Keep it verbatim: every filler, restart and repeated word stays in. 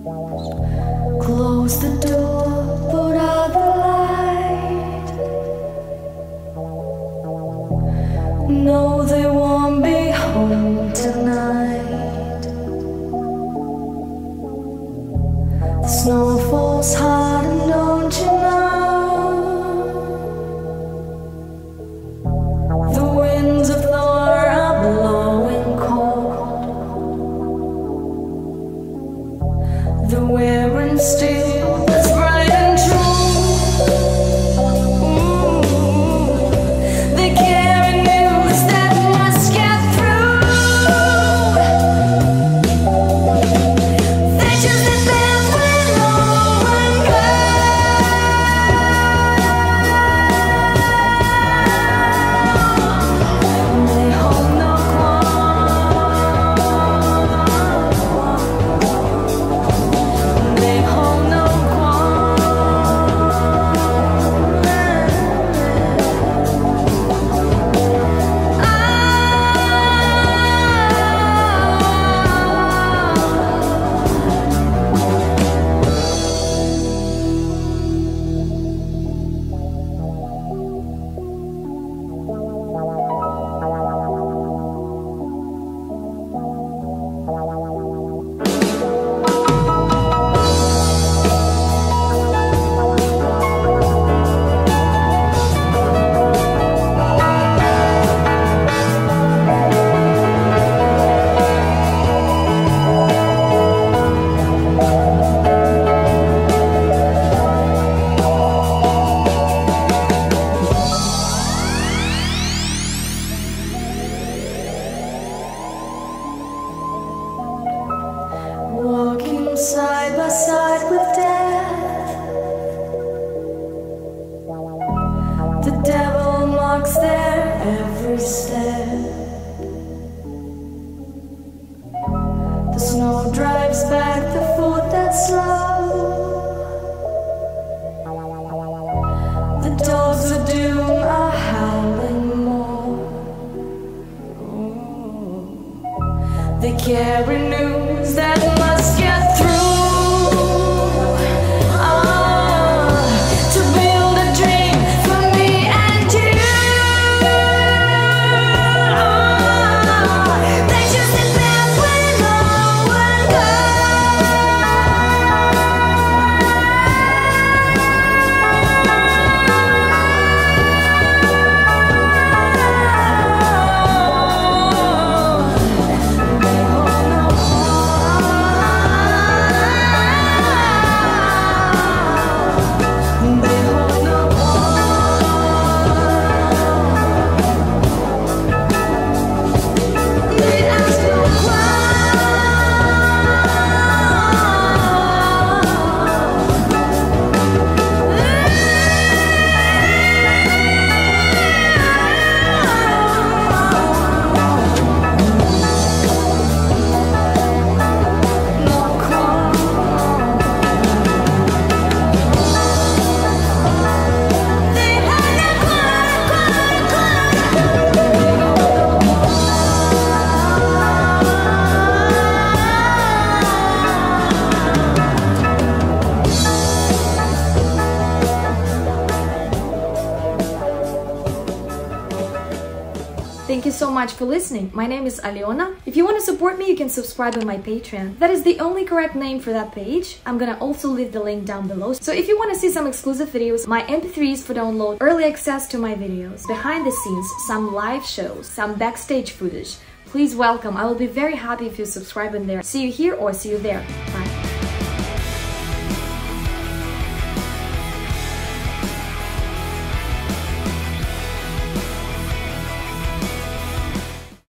Close the door, put out the light. No, they won't be home tonight. The snow falls hard, and don't you know? The winds of Thor are blowing cold. The wearing steel is bright and true. Ooh, they carry news that must get through. They choose the path where no one goes. They hold no quarrel. They hold no walking side by side with death. The devil marks their every step. The snow drives back the foot that's slow. The dogs of doom are howling more. They carry news that must get through. Ah, to build a dream for me and you. Ah, they choose the path where no one Thank you so much for listening. My name is Alyona. If you want to support me, you can subscribe on my Patreon. That is the only correct name for that page. I'm gonna also leave the link down below. So if you want to see some exclusive videos, my M P threes for download, early access to my videos, behind the scenes, some live shows, some backstage footage, please welcome. I will be very happy if you subscribe in there. See you here or see you there. Bye.